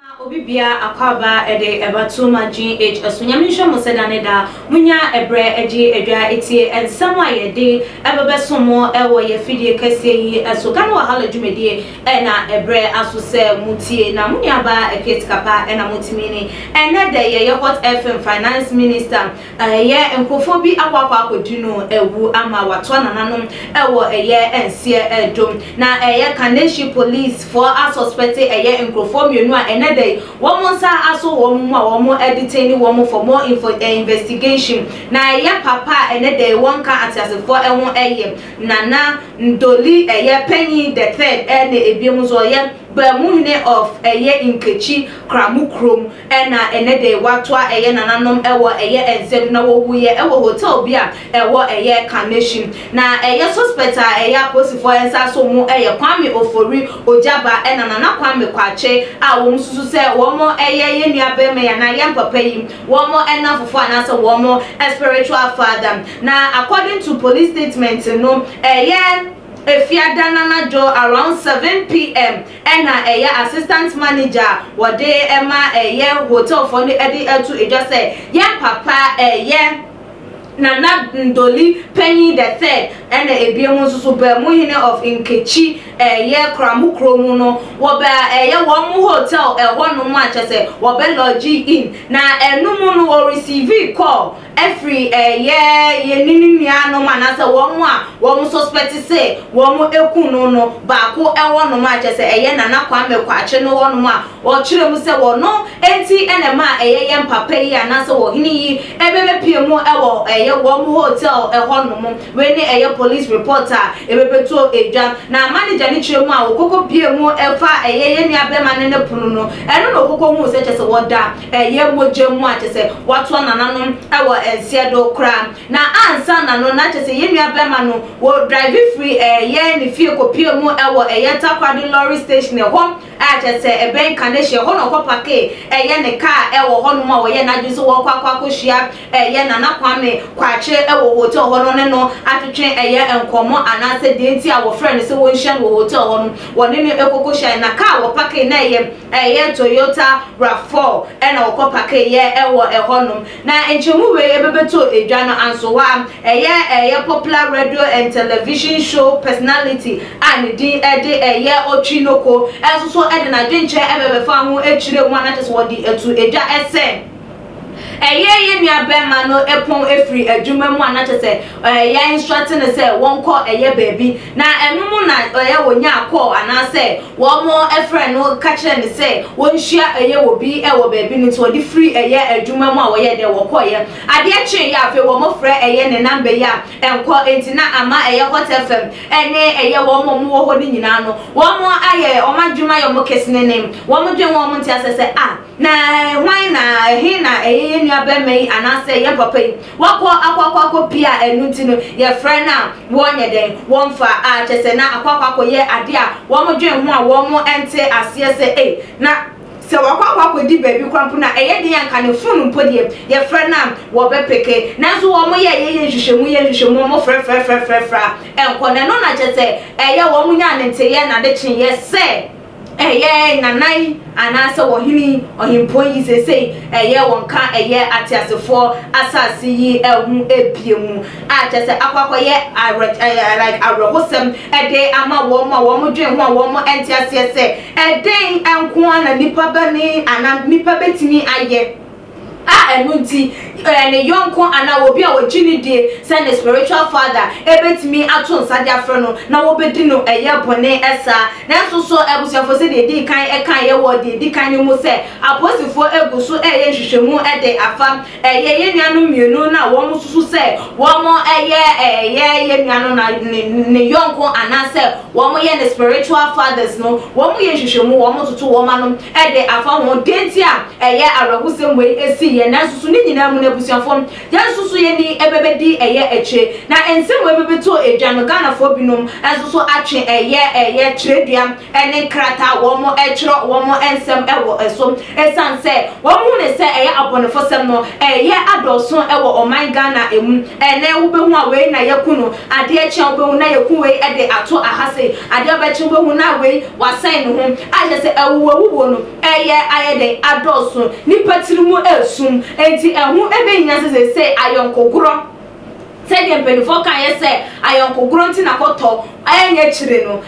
Obibia akwaba ede ebatuma GH asunyamisho musedane da munya ebre eji edwa etie ensama yede ebebesomo ewo ye fidie kese yi asukano wahala dwumedie na ebre asose mutie na munya ba eketkapa na mutimini ene de ye hot FM finance minister ye enkofo bi akwakwa akoduno ewu ama watwa nananom ewo eye ensie edom na eye Kaneshi police for a suspected eye enkofo mienu a ene de woman sa aso woman editing woman for more investigation na ya papa ene de won ka atase for ehun eye nana ndoli eye penny the third ene ebiemu so ye Bamuhine of eye Nkechi Kramukrom ena ene de watwa eye nananom ewo eye enzem na wo wuye ewo hotel bia ewo eye Kaneshi na eye suspecta eye aposifo ensa so mu eye Kwame Ofori Ojaba ena nana Kwame Kwache a wo mususu se womo eye ye nuabe me ya na ye papa yi womo ena fofo anase womo spiritual father na according to police statement no eye Efiadana jo around 7 p.m. ena eye assistant manager wode ema eye hotel for the edi etu eja say ye papa eye Nana Ndoli Penny the third and ebiemu susu Bamuhine of Nkechi ye Kramukrom no woba eye womu hotel no match say wobe lodge in na enumu no wo receive call every ye nini no manase womu a womu suspect say womu ekunu no baako no match say eye Nana Kwame Kwache no wono a wo kire mu say wono enti enema eye ye papa yi anase wo hini yi ebebe piemu ewo eye womu hotel no we ni eye police reporter ebebeto eja na manager ni chiremu a okoko piemu efa eye ye nuabema ne punu no eno no okoko hu se chese woda eye mojemu a chese wato nananom ewo ensiedo kra na ansa na no na chese ye nuabema no wo drive free eye ni fie ko piemu ewo eye takwadi lorry station e ho a chese eben Kaneshi ho no ko pake eye ne car ewo ho no ma wo ye na juso wo kwakwa ko hia eye Nana Kwame Kwache ewo hotel ho no no atwetwe eye enkomo anase de nti a wo friend se won hia wo hotel ho no woni ne ekoko hia na car wo pake na eye Toyota RAV4 ena wo ko pake ye ewo ho no na enchemu we ebebeto edwa no anso wa eye popular radio and television show personality and di eye Ochinoko enso so ede na dwenche ebebe fa ho echire mu anate so wodi etu edwa ese eye nuabema no epon efri adwuma mu anache se ya instruct ne se won ko eye baby na enumu na eye wonya call anase wo mo efre no ka kire ne se won hia eye wo bi ewo baby ni to di free eye adwuma mu a wo ye de wo ko ye ade ache ya afi wo mo frɛ eye ne number ya enko enti na ama eye hot fm ene eye wo mo mu wo ho ni nyina no wo mo aye o madwuma yo mo kesine nem wo mo dwen wo mo nti asese na hwan na he na eye nuabema anase ye papa yi wako akwakwa pia enuti no ye friend na wonye den wonfa a chese na akwakwa ye ade a wo mo dwen ho a wo mo ente ase se na se wakwa di baby kwampu na eye de yanka ne funu mpodie ye friend na wo be peke na so wo mo ye hwehwemu mo fra enko ne no na chese eye wo mo nya ne nte ye na de chin ye se eye nanai anase wo hini ohimpo yi sesei eye wonka eye atiasefo asase yi ehu ebiemu a chese akwakoye like arehosem ede ama wo mo dwen ho a wo mo entiase se eden enko ana nipa bani ana nipa betimi aye enunti ene yonko ana obi a wogini die send spiritual father ebetimi ato nsadia frɛ no na wobedi no eye bone esa na nso so ebusuafo se de di kan ye wo de di kan mu se aposifo egusu eye hwehwemu ede afa ye nuanu mienu na wo mususu se wo mo ye nuanu na ne yonko ana se wo mo ye ne spiritual fathers no wo mo ye hwehwemu wo mo toto wo ma no ede afa ho dentia eye arahusem we esi ye na nso so ni nyina mu ne abusuafo yansusu ye ni ebebedi eye eche na ensem ebebeto edwano Ghana fo binom ensusu atwe eye tredua ene krata wo mo echro wo mo ensem ewo eso esanse wo mu ne se eye abonefo sem no eye adoso ewo oman Ghana emu ene wo behu a we na yakunu ade eche wo behu na yakun we ede ato ahase ade obeche wo behu na we wasan no ho aje se ewo no eye ayede adoso ni patirimu esum enti ehu ebe nya se ayonkogro se de mpenifo kan ye se ayonkogro nti na koto enye chire no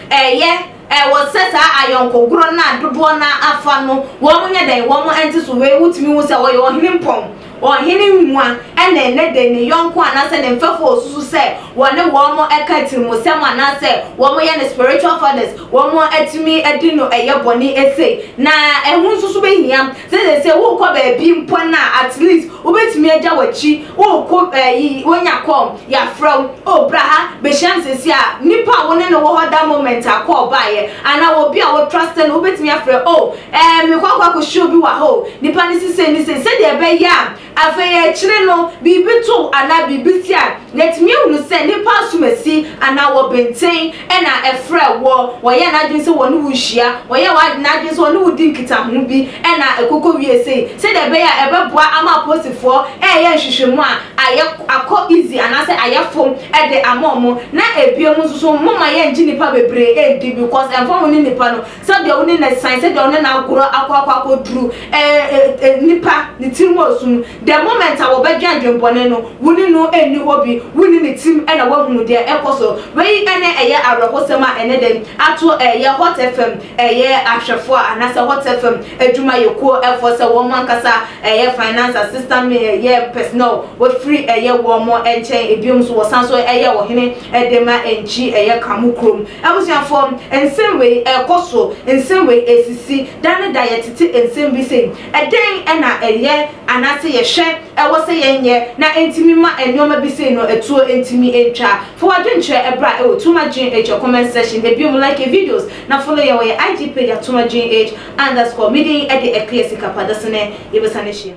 wo sesa ayonkogro na dodo na afa no wo munye den wo mo enti so we wutimi wu se wo yo hinimpom ohini nwa ene de ne yonko anase ne mfefo osusu se wone wo mo ekatirimu se mo anase wo mo ye ne spiritual fathers wo mo atimi edino eye boni ese na ehun susu be hiam se wo ko ba bi mpo na at least wo betimi aja wachi wo ko wonya kom ya from obraha be chance si a nipa woni ne wo hoda moment akọ baye ana wo bi a wo trust no wo betimi afre me kwakwa ko show bi wa ho nipa ni se de be ya afeye chire no bibitu ana bibitia netimi hunu se nipa sumasi ana wo benten ena efre wo ye na dwin se wo no wuhia wo ye wa na dwin se wo no wudi nkita ho bi ena ekoko wiese se de be ya ebeboa ama posifo ye nhwehwemu a aye akọ easy ana se aye fom ede amomo na ebiemu susu mama ye nji nipa bebre edi because enfo ni nipa no se de wo ni na sign se de wo na agoro akọ duru nipa ni timosun the moment I will be judging Boneno, wouldn't know any hobby, winning the team and a woman their episode. Very any a year I Rosema and then at a year hot FM, a year after 4 and as a hot FM, a Juma Yoko, Force a woman Casa, a year finance assistant, a year personal, with free a year one more and chain, a beams was also a year or him, a dema and G a year Kamukrum. I was your form and same way a coso, in same way ACC, Dana diet and same be same. A day and a year and I say a share. I was saying, na intimi ma enyoma bi say no etuo intimi entwa for wadwenche ebra e too much age comment section e bi mu like videos na follow your IG page at too much age _ meeting e de eklesi kapada sene e besane hia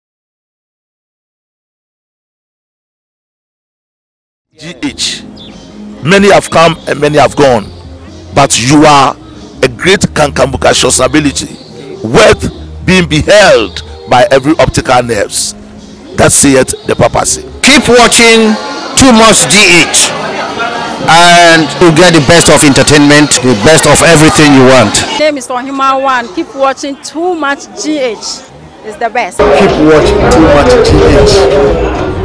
GH. Many have come and many have gone, but you are a great Kankambuka ability worth being beheld by every optical nerves. That saith the papacy. Keep watching Too Much GH and you'll get the best of entertainment, the best of everything you want. My name is Ohima One. Keep watching Too Much GH. It's the best. Keep watching Too Much GH.